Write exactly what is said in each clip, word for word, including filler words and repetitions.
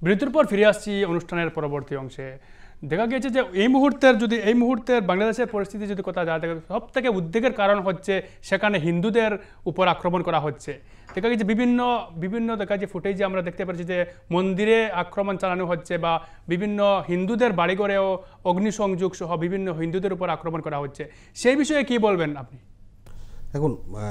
বিরতির পর ফিরে আসছি অনুষ্ঠানের পরবর্তী অংশে। দেখা গিয়েছে যে এই মুহূর্তের যদি এই মুহূর্তের বাংলাদেশের পরিস্থিতি যদি কথা যায়, সব থেকে উদ্বেগের কারণ হচ্ছে সেখানে হিন্দুদের উপর আক্রমণ করা হচ্ছে। দেখা গেছে বিভিন্ন বিভিন্ন দেখা যে ফুটেজে আমরা দেখতে পাচ্ছি যে মন্দিরে আক্রমণ চালানো হচ্ছে বা বিভিন্ন হিন্দুদের বাড়িঘরেও অগ্নিসংযোগ সহ বিভিন্ন হিন্দুদের উপর আক্রমণ করা হচ্ছে। সেই বিষয়ে কি বলবেন আপনি? এখন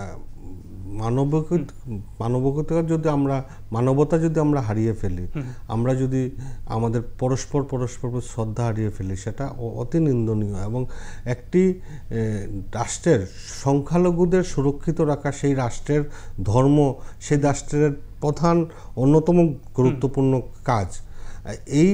মানবিক মানবিকতা যদি আমরা মানবতা যদি আমরা হারিয়ে ফেলি, আমরা যদি আমাদের পরস্পর পরস্পর শ্রদ্ধা হারিয়ে ফেলি, সেটা অতি নিন্দনীয়। এবং একটি রাষ্ট্রের সংখ্যালঘুদের সুরক্ষিত রাখা, সেই রাষ্ট্রের ধর্ম, সেই রাষ্ট্রের প্রধান অন্যতম গুরুত্বপূর্ণ কাজ। এই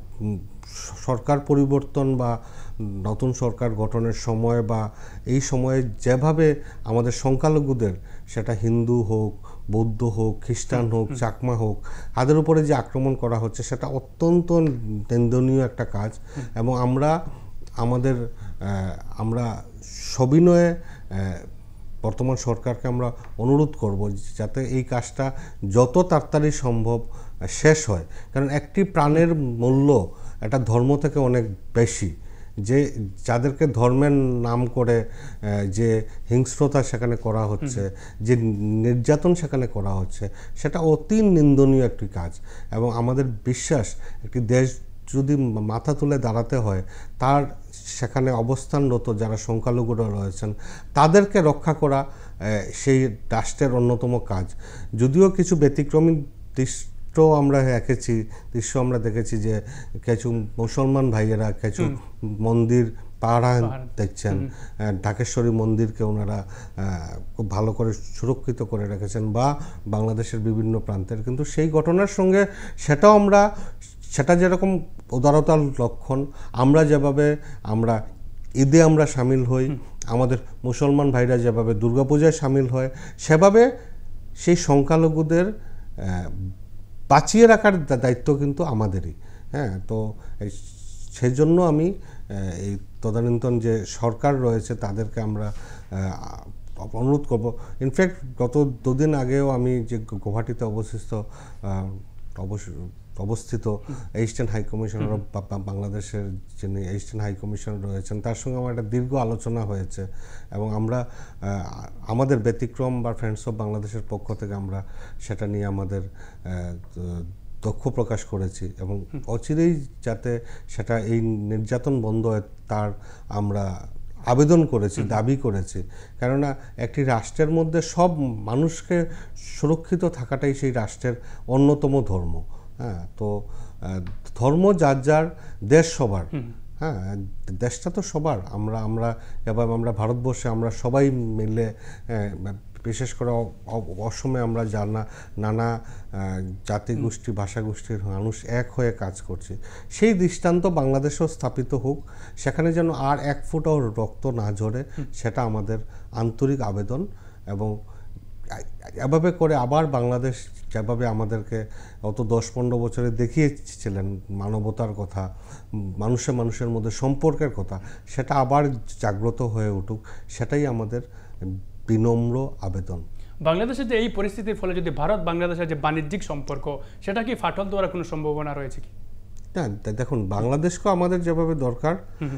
সরকার পরিবর্তন বা নতুন সরকার গঠনের সময় বা এই সময়ে যেভাবে আমাদের সংখ্যালঘুদের, সেটা হিন্দু হোক, বৌদ্ধ হোক, খ্রিস্টান হোক, চাকমা হোক, তাদের উপরে যে আক্রমণ করা হচ্ছে, সেটা অত্যন্ত নিন্দনীয় একটা কাজ। এবং আমরা আমাদের আমরা সবিনয়ে বর্তমান সরকারকে আমরা অনুরোধ করব যাতে এই কাজটা যত তাড়াতাড়ি সম্ভব শেষ হয়। কারণ একটি প্রাণের মূল্য একটা ধর্ম থেকে অনেক বেশি। যে যাদেরকে ধর্মের নাম করে যে হিংস্রতা সেখানে করা হচ্ছে, যে নির্যাতন সেখানে করা হচ্ছে, সেটা অতি নিন্দনীয় একটি কাজ। এবং আমাদের বিশ্বাস, একটি দেশ যদি মাথা তুলে দাঁড়াতে হয়, তার সেখানে অবস্থানরত যারা সংখ্যালঘুরা রয়েছেন তাদেরকে রক্ষা করা সেই রাষ্ট্রের অন্যতম কাজ। যদিও কিছু ব্যতিক্রমী দৃশ্য আমরা দেখেছি দৃশ্য আমরা দেখেছি যে কিছু মুসলমান ভাইয়েরা কিছু মন্দির পাহারা দেখছেন, ঢাকেশ্বরী মন্দিরকে ওনারা খুব ভালো করে সুরক্ষিত করে রেখেছেন, বা বাংলাদেশের বিভিন্ন প্রান্তের। কিন্তু সেই ঘটনার সঙ্গে সেটাও আমরা সেটা যেরকম উদারতার লক্ষণ, আমরা যেভাবে আমরা ঈদে আমরা সামিল হই, আমাদের মুসলমান ভাইরা যেভাবে দুর্গাপূজায় সামিল হয়, সেভাবে সেই সংখ্যালঘুদের বাঁচিয়ে রাখার দায়িত্ব কিন্তু আমাদেরই। হ্যাঁ, তো সেই জন্য আমি এই তদানীন্তন যে সরকার রয়েছে তাদেরকে আমরা অনুরোধ করব। ইনফ্যাক্ট গত দুদিন আগেও আমি যে গুয়াহাটিতে অবস্থিত অবস্থিত এশিয়ান হাই কমিশনার অফ বাংলাদেশের যিনি এশিয়ান হাই কমিশনার রয়েছেন, তার সঙ্গে আমার একটা দীর্ঘ আলোচনা হয়েছে। এবং আমরা আমাদের ব্যতিক্রম বা ফ্রেন্ডস অফ বাংলাদেশের পক্ষ থেকে আমরা সেটা নিয়ে আমাদের দক্ষ প্রকাশ করেছি। এবং অচিরেই যাতে সেটা এই নির্যাতন বন্ধ হয় তার আমরা আবেদন করেছি, দাবি করেছি। কেননা একটি রাষ্ট্রের মধ্যে সব মানুষকে সুরক্ষিত থাকাটাই সেই রাষ্ট্রের অন্যতম ধর্ম। হ্যাঁ, তো ধর্ম যার যার, দেশ সবার। হ্যাঁ, দেশটা তো সবার। আমরা আমরা এবার আমরা ভারতবর্ষে আমরা সবাই মিলে, বিশেষ করে অসমে আমরা জানা নানা জাতিগোষ্ঠী ভাষাগোষ্ঠীর মানুষ এক হয়ে কাজ করছি। সেই দৃষ্টান্ত বাংলাদেশেও স্থাপিত হোক, সেখানে যেন আর এক ফোঁটাও রক্ত না ঝরে, সেটা আমাদের আন্তরিক আবেদন। এবং এভাবে করে আবার বাংলাদেশ যেভাবে আমাদেরকে গত দশ পনেরো বছরে দেখিয়েছিলেন মানবতার কথা, মানুষের মানুষের মধ্যে সম্পর্কের কথা, সেটা আবার জাগ্রত হয়ে উঠুক, সেটাই আমাদের বিনম্র আবেদন। বাংলাদেশের যে এই পরিস্থিতির ফলে যদি ভারত বাংলাদেশের যে বাণিজ্যিক সম্পর্ক, সেটা কি ফাটল দেওয়ার কোনো সম্ভাবনা রয়েছে কি? না, দেখুন, বাংলাদেশকেও আমাদের যেভাবে দরকার,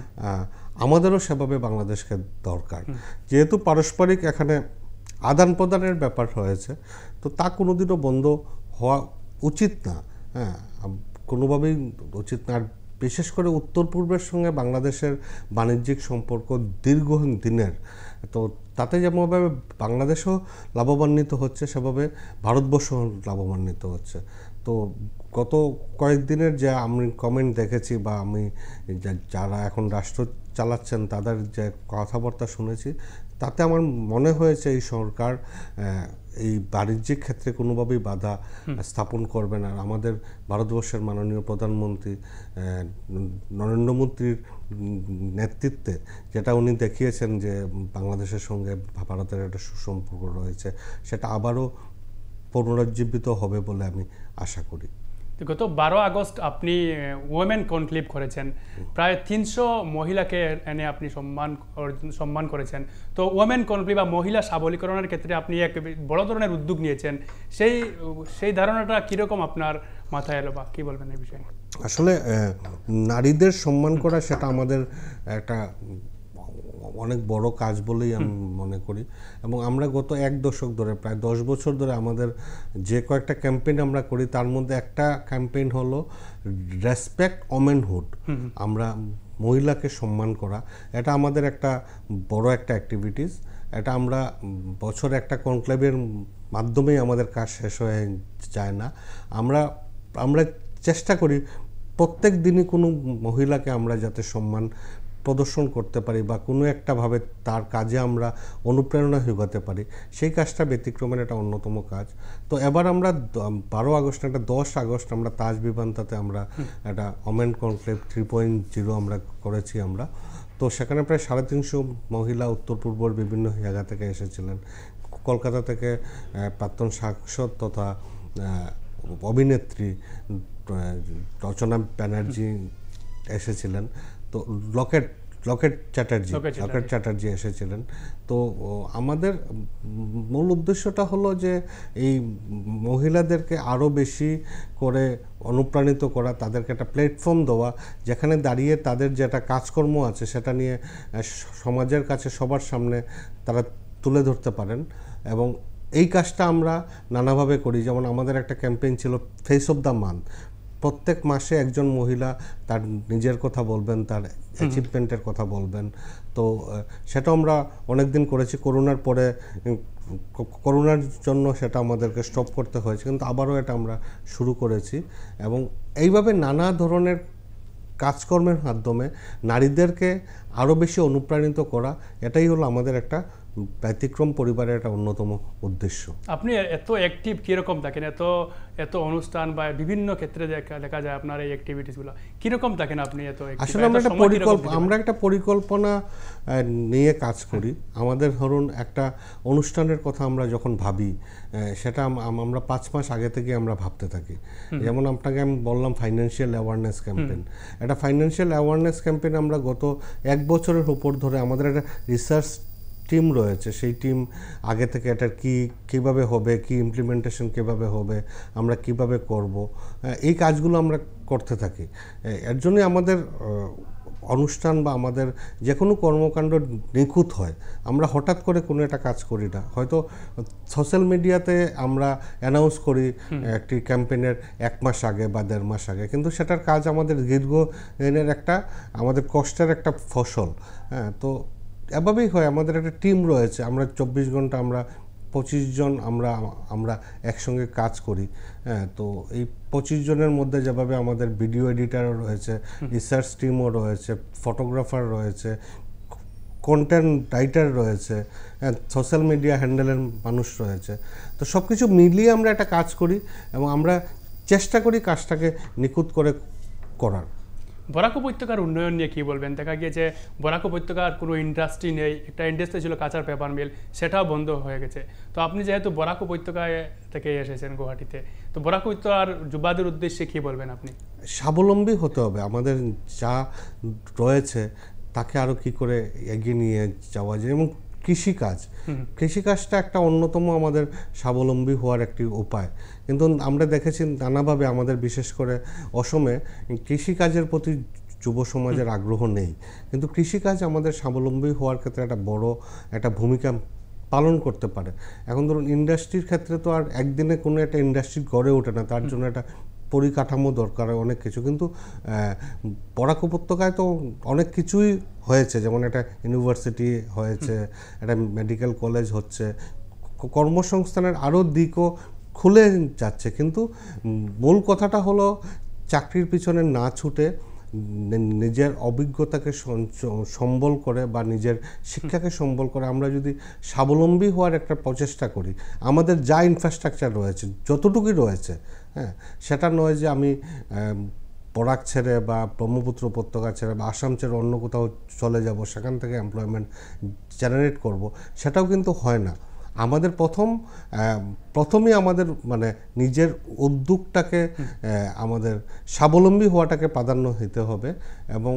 আমাদেরও সেভাবে বাংলাদেশকে দরকার। যেহেতু পারস্পরিক এখানে আদান প্রদানের ব্যাপার হয়েছে, তো তা কোনোদিনও বন্ধ হওয়া উচিত না। হ্যাঁ, কোনোভাবেই উচিত না। আর বিশেষ করে উত্তর পূর্বের সঙ্গে বাংলাদেশের বাণিজ্যিক সম্পর্ক দীর্ঘ দিনের, তো তাতে যেমনভাবে বাংলাদেশও লাভবান্বিত হচ্ছে, সেভাবে ভারতবর্ষ লাভবান্বিত হচ্ছে। তো গত কয়েকদিনের যে আমি কমেন্ট দেখেছি বা আমি যারা এখন রাষ্ট্র চালাচ্ছেন তাদের যে কথাবার্তা শুনেছি, তাতে আমার মনে হয়েছে এই সরকার এই বাণিজ্যিক ক্ষেত্রে কোনোভাবেই বাধা স্থাপন করবে না। আমাদের ভারতবর্ষের মাননীয় প্রধানমন্ত্রী নরেন্দ্র মোদীর নেতৃত্বে যেটা উনি দেখিয়েছেন যে বাংলাদেশের সঙ্গে ভারতের একটা সুসম্পর্ক রয়েছে, সেটা আবারও পুনরুজ্জীবিত হবে বলে আমি আশা করি। গত বারো আগস্ট আপনি ওমেন কনক্লেভ করেছেন, প্রায় তিনশো মহিলাকে এনে আপনি সম্মান সম্মান করেছেন। তো ওমেন কনক্লেভ বা মহিলা সবলীকরণের ক্ষেত্রে আপনি এক বড় ধরনের উদ্যোগ নিয়েছেন। সেই সেই ধারণাটা কীরকম আপনার মাথায় এলো, বা কি বলবেন এই বিষয়ে? আসলে নারীদের সম্মান করা সেটা আমাদের একটা অনেক বড় কাজ বলেই আমি মনে করি। এবং আমরা গত এক দশক ধরে, প্রায় দশ বছর ধরে আমাদের যে কয়েকটা ক্যাম্পেইন আমরা করি, তার মধ্যে একটা ক্যাম্পেইন হলো রেসপেক্ট ওমেনহুড, আমরা মহিলাকে সম্মান করা। এটা আমাদের একটা বড় একটা অ্যাক্টিভিটিস। এটা আমরা বছরে একটা কনক্লেভের মাধ্যমেই আমাদের কাজ শেষ হয়ে যায় না। আমরা আমরা চেষ্টা করি প্রত্যেক দিনই কোনো মহিলাকে আমরা যাতে সম্মান প্রদর্শন করতে পারি বা কোনো একটাভাবে তার কাজে আমরা অনুপ্রেরণা যোগাতে পারি, সেই কাজটা ব্যতিক্রমের একটা অন্যতম কাজ। তো এবার আমরা বারো আগস্ট, একটা দশ আগস্ট আমরা তাজ বিমানটাতে আমরা একটা women conclave three point zero আমরা করেছি আমরা। তো সেখানে প্রায় সাড়ে তিনশো মহিলা উত্তর পূর্বর বিভিন্ন জায়গা থেকে এসেছিলেন। কলকাতা থেকে প্রাক্তন সাংসদ তথা অভিনেত্রী রচনা ব্যানার্জি এসেছিলেন, তো লকেট লকেট চ্যাটার্জি লকেট চ্যাটার্জি এসেছিলেন। তো আমাদের মূল উদ্দেশ্যটা হলো যে এই মহিলাদেরকে আরও বেশি করে অনুপ্রাণিত করা, তাদেরকে একটা প্ল্যাটফর্ম দেওয়া, যেখানে দাঁড়িয়ে তাদের যেটা কাজকর্ম আছে সেটা নিয়ে সমাজের কাছে সবার সামনে তারা তুলে ধরতে পারেন। এবং এই কাজটা আমরা নানাভাবে করি। যেমন আমাদের একটা ক্যাম্পেইন ছিল ফেস অফ দ্য মান্থ। প্রত্যেক মাসে একজন মহিলা তার নিজের কথা বলবেন, তার অ্যাচিভমেন্টের কথা বলবেন। তো সেটা আমরা অনেক দিন করেছি। করোনার পরে, করোনার জন্য সেটা আমাদেরকে স্টপ করতে হয়েছে, কিন্তু আবারও এটা আমরা শুরু করেছি। এবং এইভাবে নানা ধরনের কাজকর্মের মাধ্যমে নারীদেরকে আরও বেশি অনুপ্রাণিত করা, এটাই হলো আমাদের একটা ব্যতিক্রম পরিবারের একটা অন্যতম উদ্দেশ্য। আপনি এত অ্যাক্টিভ কীরকম থাকেন? এত এত অনুষ্ঠান বা বিভিন্ন ক্ষেত্রে দেখা দেখা যায় আপনার এই অ্যাক্টিভিটিসগুলো কীরকম থাকেন আপনি? এত আসলে আমরা একটা পরিকল্পনা আমরা একটা পরিকল্পনা নিয়ে কাজ করি। আমাদের ধরুন একটা অনুষ্ঠানের কথা আমরা যখন ভাবি, সেটা আমরা পাঁচ মাস আগে থেকে আমরা ভাবতে থাকি। যেমন আপনাকে আমি বললাম ফাইন্যান্সিয়াল অ্যাওয়ারনেস ক্যাম্পেইন। একটা ফাইন্যান্সিয়াল অ্যাওয়ারনেস ক্যাম্পেইন আমরা গত এক বছরের উপর ধরে আমাদের একটা রিসার্চ টিম রয়েছে। সেই টিম আগে থেকে এটার কী কীভাবে হবে, কি ইমপ্লিমেন্টেশন কীভাবে হবে, আমরা কিভাবে করব, এই কাজগুলো আমরা করতে থাকি। এর জন্যই আমাদের অনুষ্ঠান বা আমাদের যে কোনো কর্মকাণ্ড নিখুঁত হয়। আমরা হঠাৎ করে কোনো একটা কাজ করি না। হয়তো সোশ্যাল মিডিয়াতে আমরা অ্যানাউন্স করি একটি ক্যাম্পেইনের এক মাস আগে বা দেড় মাস আগে, কিন্তু সেটার কাজ আমাদের দীর্ঘদিনের একটা আমাদের কষ্টের একটা ফসল। হ্যাঁ, তো এভাবেই হয়। আমাদের একটা টিম রয়েছে, আমরা চব্বিশ ঘন্টা আমরা পঁচিশ জন আমরা আমরা একসঙ্গে কাজ করি। হ্যাঁ, তো এই পঁচিশ জনের মধ্যে যেভাবে আমাদের ভিডিও এডিটারও রয়েছে, রিসার্চ টিমও রয়েছে, ফটোগ্রাফার রয়েছে, কন্টেন্ট রাইটার রয়েছে, হ্যাঁ, সোশ্যাল মিডিয়া হ্যান্ডেলের মানুষ রয়েছে। তো সব কিছু মিলিয়ে আমরা একটা কাজ করি এবং আমরা চেষ্টা করি কাজটাকে নিখুঁত করে করার। বরাক উপত্যকার উন্নয়ন নিয়ে কী বলবেন? দেখা গিয়েছে বরাক উপত্যকার কোনো ইন্ডাস্ট্রি নেই। একটা ইন্ডাস্ট্রি ছিল কাঁচার পেপার মিল, সেটাও বন্ধ হয়ে গেছে। তো আপনি যেহেতু বরাক উপত্যকায় থেকে এসেছেন গুয়াহাটিতে, তো বরাক উপত্যকার যুবাদের উদ্দেশ্যে কী বলবেন আপনি? স্বাবলম্বী হতে হবে। আমাদের যা রয়েছে তাকে আরও কী করে এগিয়ে নিয়ে যাওয়া যায়। এবং কৃষিকাজ কৃষিকাজটা একটা অন্যতম আমাদের স্বাবলম্বী হওয়ার একটি উপায়। কিন্তু আমরা দেখেছি নানাভাবে আমাদের বিশেষ করে অসমে কৃষিকাজের প্রতি যুব সমাজের আগ্রহ নেই, কিন্তু কৃষিকাজ আমাদের স্বাবলম্বী হওয়ার ক্ষেত্রে একটা বড় একটা ভূমিকা পালন করতে পারে। এখন ধরুন ইন্ডাস্ট্রির ক্ষেত্রে তো আর একদিনে কোনো একটা ইন্ডাস্ট্রি গড়ে ওঠে না, তার জন্য একটা পরিকাঠামো দরকার হয় অনেক কিছু। কিন্তু বরাক উপত্যকায় তো অনেক কিছুই হয়েছে, যেমন একটা ইউনিভার্সিটি হয়েছে, একটা মেডিকেল কলেজ হচ্ছে, কর্মসংস্থানের আরও দিকও খুলে যাচ্ছে। কিন্তু মূল কথাটা হলো চাকরির পিছনে না ছুটে নিজের অভিজ্ঞতাকে সম্বল করে বা নিজের শিক্ষাকে সম্বল করে আমরা যদি স্বাবলম্বী হওয়ার একটা প্রচেষ্টা করি, আমাদের যা ইনফ্রাস্ট্রাকচার রয়েছে যতটুকুই রয়েছে, হ্যাঁ, সেটা নয় যে আমি বরাক ছেড়ে বা ব্রহ্মপুত্র উপত্যকা ছেড়ে বা আসাম ছেড়ে অন্য কোথাও চলে যাব, সেখান থেকে এমপ্লয়মেন্ট জেনারেট করব, সেটাও কিন্তু হয় না। আমাদের প্রথম প্রথমেই আমাদের মানে নিজের উদ্যোগটাকে আমাদের স্বাবলম্বী হওয়াটাকে প্রাধান্য দিতে হবে। এবং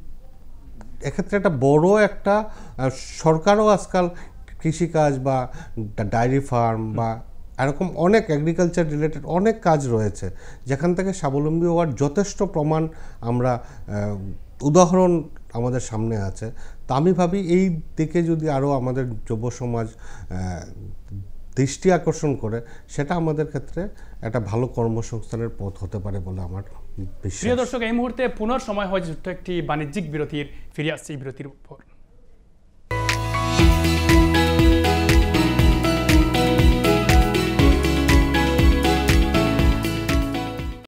এক্ষেত্রে একটা বড় একটা সরকারও আজকাল কৃষিকাজ বা ডায়েরি ফার্ম বা এরকম অনেক এগ্রিকালচার রিলেটেড অনেক কাজ রয়েছে যেখান থেকে স্বাবলম্বী হওয়ার যথেষ্ট প্রমাণ আমরা উদাহরণ আমাদের সামনে আছে। তা আমি ভাবি এই দিকে যদি আরও আমাদের যুব সমাজ দৃষ্টি আকর্ষণ করে সেটা আমাদের ক্ষেত্রে একটা ভালো কর্মসংস্থানের পথ হতে পারে বলে আমার বিশ্বাস। প্রিয় দর্শক, এই মুহূর্তে পুনর সময় হয়েছে ছোট্ট একটি বাণিজ্যিক বিরতির। ফিরে আসছে এই বিরতির উপর।